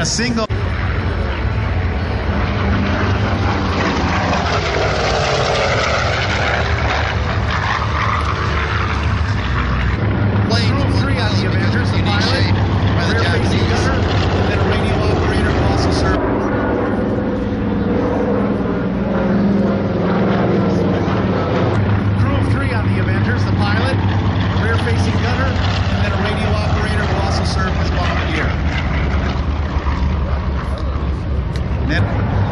a single. Crew 3 on the Avengers, the pilot, rear-facing gunner, and then a radio operator will also serve. Crew 3 on the Avengers, the pilot, rear-facing gunner, and then a radio operator will also serve as bombardier. Then,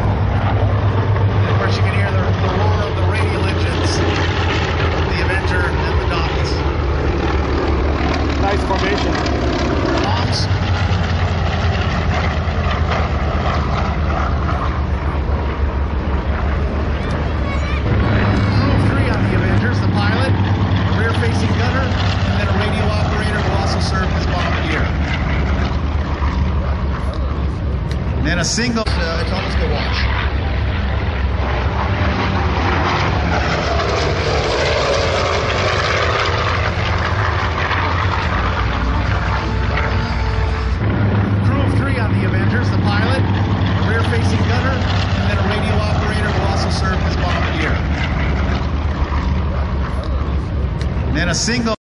Of course, you can hear the roar of the radial engines, the Avenger and the Dots. Nice formation. Bombs. Crew 3 on the Avengers, the pilot, a rear-facing gunner, and then a radio operator will also serve as bombardier. then a single. It's almost a wash. Crew of 3 on the Avengers, the pilot, a rear-facing gunner, and then a radio operator will also serve as bombardier. Then a single.